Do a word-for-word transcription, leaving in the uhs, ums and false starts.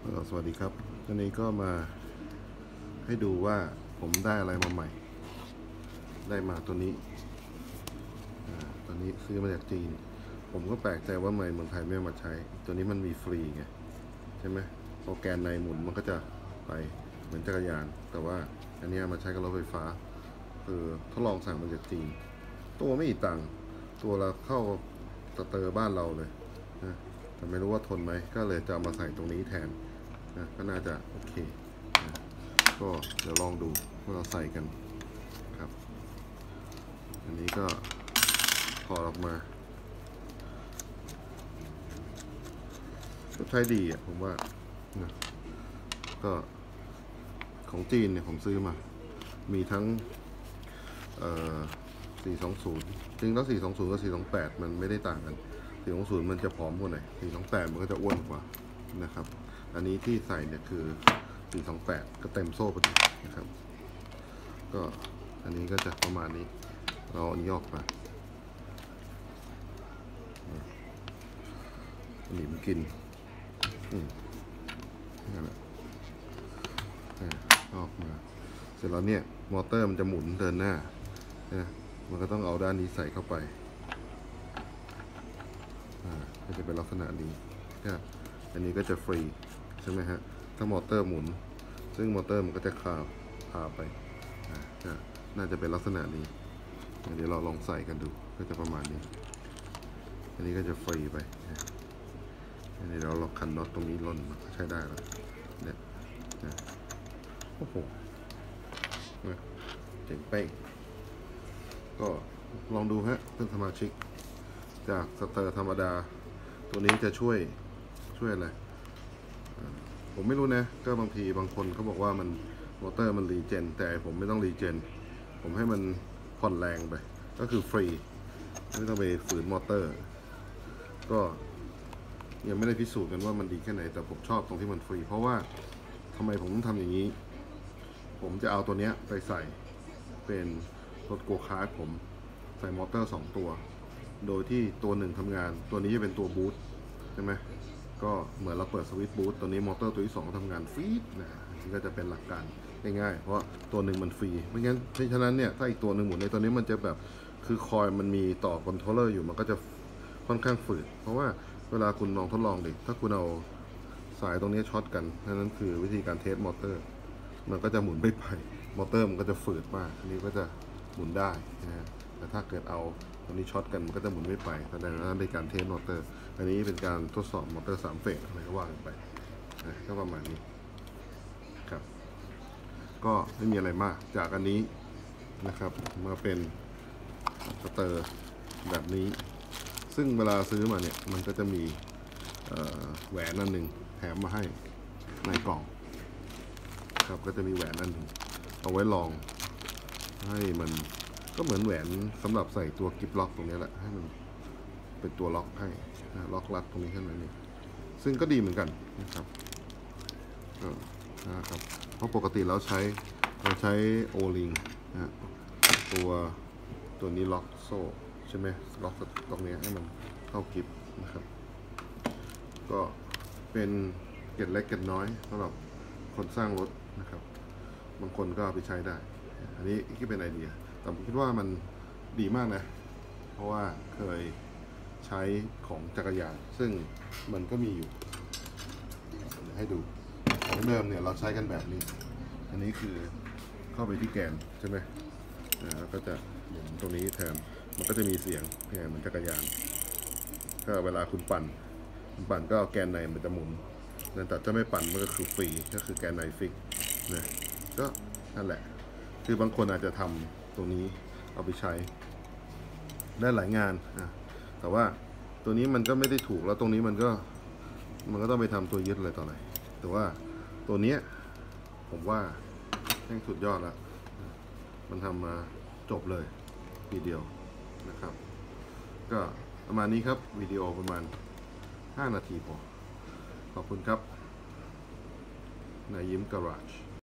สวัสดีครับวันนี้ก็มาให้ดูว่าผมได้อะไรมาใหม่ได้มาตัวนี้ตัวนี้ซื้อมาจากจีนผมก็แปลกใจว่าทำไมเมืองไทยไม่มาใช้ตัวนี้มันมีฟรีไงใช่ไหมโปรแกรมในหมุนมันก็จะไปเหมือนจักรยานแต่ว่าอันนี้มาใช้กับรถไฟฟ้าคือทดลองสั่งมาจากจีนตัวไม่อีตังตัวเราเข้าสเตอร์บ้านเราเลยนะแต่ไม่รู้ว่าทนไหมก็เลยจะมาใส่ตรงนี้แทนนะก็น่าจะโอเคนะก็เดี๋ยวลองดูว่าเราใส่กันครับอันนี้ก็ถอดออกมาก็ใช้ดีอ่ะผมว่านะก็ของจีนเนี่ยผมซื้อมามีทั้งเอ่อสี่สองศูนย์จริงแล้วสี่สองศูนย์กับสี่สองแปดมันไม่ได้ต่างกันสี่สองศูนย์มันจะผอมกว่าหน่อยสี่สองแปดมันก็จะอ้วนกว่านะครับอันนี้ที่ใส่เนี่ยคือสี่สองแปดก็เต็มโซ่พอดีนะครับก็อันนี้ก็จะประมาณนี้เราอันนี้ออกมาหนีบกินอืมนั่นแหละออกมาเสร็จแล้วเนี่ยมอเตอร์มันจะหมุนเดินหน้านะมันก็ต้องเอาด้านนี้ใส่เข้าไปอ่าก็จะเป็นลักษณะนี้อันนี้ก็จะฟรีใช่ไหมฮะถ้ามอเตอร์หมุนซึ่งมอเตอร์มันก็จะคาพาไปน่าจะเป็นลักษณะนี้เดี๋ยวเราลองใส่กันดูก็จะประมาณนี้อันนี้ก็จะฟรีไปอันนี้เราล็อกคันน็อตตรงนี้ล่นใช้ได้แล้วเนี่ยโอ้โหเจ๋งเป้งก็ลองดูฮะเพื่อนสมาชิกจากสเตอร์ธรรมดาตัวนี้จะช่วยช่วยอะไรผมไม่รู้นะก็บางทีบางคนเขาบอกว่ามันมอเตอร์มันรีเจนแต่ผมไม่ต้องรีเจนผมให้มันผ่อนแรงไปก็คือฟรีไม่ต้องไปฝืนมอเตอร์ก็ยังไม่ได้พิสูจน์กันว่ามันดีแค่ไหนแต่ผมชอบตรงที่มันฟรีเพราะว่าทำไมผมต้องทำอย่างนี้ผมจะเอาตัวเนี้ยไปใส่เป็นรถโกคาร์ทผมใส่มอเตอร์สองตัวโดยที่ตัวหนึ่งทำงานตัวนี้จะเป็นตัวบูทใช่ไหมก็เหมือนเราเปิดสวิตช์บูทตัวนี้มอเตอร์ตัวที่สองทำงานฟรีนะนี่ก็จะเป็นหลักการง่ายๆเพราะตัวหนึ่งมันฟรีไม่งั้นเพราะฉะนั้นเนี่ยถ้าอีกตัวหนึ่งหมุนในตัวนี้มันจะแบบคือคอยมันมีต่อคอนโทรลเลอร์อยู่มันก็จะค่อนข้างฝืดเพราะว่าเวลาคุณลองทดลองดิถ้าคุณเอาสายตรงนี้ช็อตกันนั่นคือวิธีการเทสมอเตอร์มันก็จะหมุนไม่ไปมอเตอร์มันก็จะฝืดมากอันนี้ก็จะหมุนได้นะแต่ถ้าเกิดเอาตรงนี้ช็อตกันมันก็จะหมุนไม่ไปแสดงว่าเป็นการเทสมอเตอร์อันนี้เป็นการทดสอบมอเตอร์สามเฟสอะไรก็ว่ากันไปนะก็ประมาณนี้ครับก็ไม่มีอะไรมากจากอันนี้นะครับมาเป็นสเตอร์แบบนี้ซึ่งเวลาซื้อมาเนี่ยมันก็จะมีแหวนนั่นหนึ่งแถมมาให้ในกล่องครับก็จะมีแหวนนั่นหนึ่งเอาไว้ลองให้มันก็เหมือนแหวนสำหรับใส่ตัวกิฟล็อกตรงนี้แหละให้มันเป็นตัวล็อกให้ล็อกรัดตรงนี้ขึ้นมานี่ซึ่งก็ดีเหมือนกันนะครับนะครับเพราะปกติเราใช้เราใช้โอลิงนะตัวตัวนี้ล็อกโซ่ใช่ไหมล็อกตรงนี้ให้มันเข้ากิฟนะครับก็เป็นเกล็ดเล็กเกล็ดน้อยสำหรับคนสร้างรถนะครับบางคนก็เอาไปใช้ได้อันนี้ก็เป็นไอเดียแต่ผมคิดว่ามันดีมากนะเพราะว่าเคยใช้ของจักรยานซึ่งมันก็มีอยู่ให้ดูของเดิมเนี่ยเราใช้กันแบบนี้อันนี้คือเข้าไปที่แกนใช่ไหมแล้วก็จะหมุนตรงนี้แทนมันก็จะมีเสียงเหมือนจักรยานก็เวลาคุณปั่นคุณปั่นก็แกนในมันจะหมุนแต่ถ้าไม่ปั่นมันก็คือฟรีก็คือแกนในฟิกนะก็นั่นแหละคือบางคนอาจจะทำตรงนี้เอาไปใช้ได้หลายงานนะแต่ว่าตัวนี้มันก็ไม่ได้ถูกแล้วตรงนี้มันก็มันก็ต้องไปทำตัวยึดอะไรต่อไหนแต่ว่าตัวนี้ผมว่าแม่งสุดยอดแล้วมันทำมาจบเลยทีเดียวนะครับก็ประมาณนี้ครับวิดีโอประมาณห้านาทีพอขอบคุณครับนายยิ้มการาจ